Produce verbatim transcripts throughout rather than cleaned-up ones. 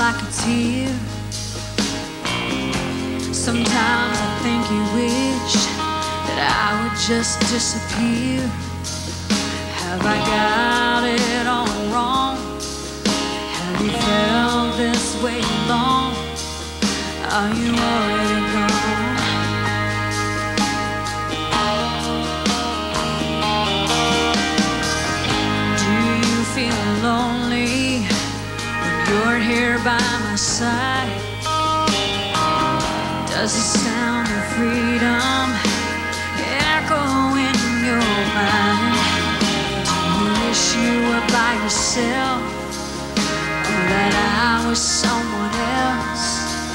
like it's here. Sometimes I think you wish that I would just disappear. Have I got it all wrong? Have you felt this way long? Are you already gone? Do you feel lonely when you're here by my side? Does the sound of freedom echo in your mind? Do you wish you were by yourself, or that I was someone else,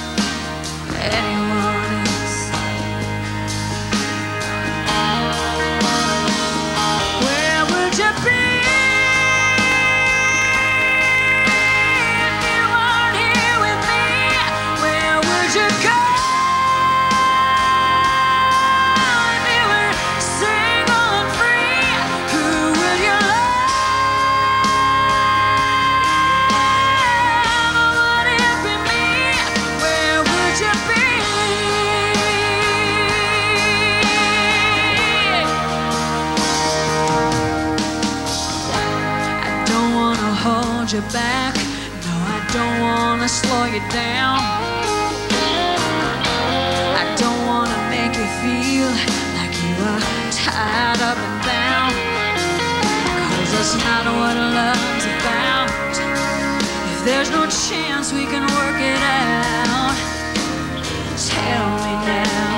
anyone else? Where would you be if you weren't here with me? Where would you go? Hold you back, no, I don't wanna slow you down. I don't wanna make you feel like you are tied up and bound, 'cause that's not what love's about. If there's no chance we can work it out, tell me now.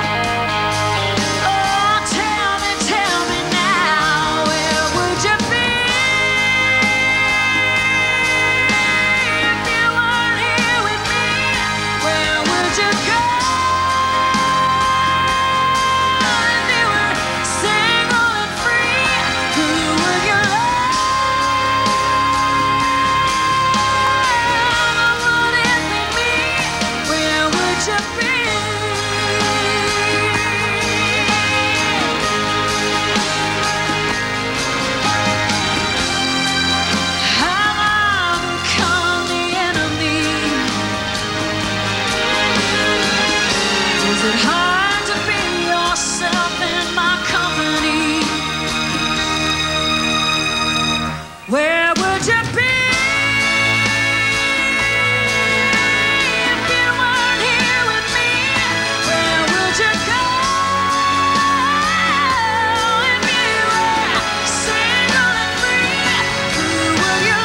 Is it hard to be yourself in my company? Where would you be if you weren't here with me? Where would you go if you were single and free? Who would you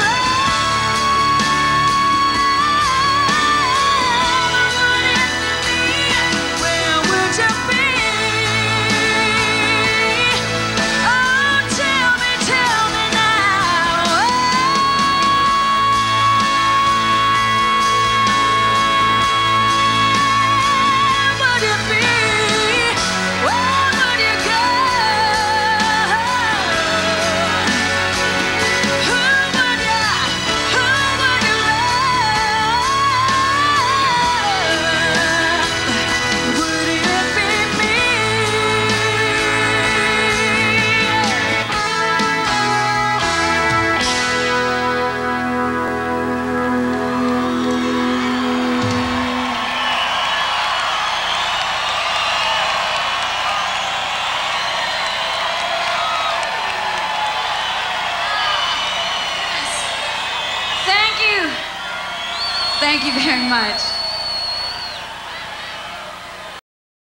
Thank you very much.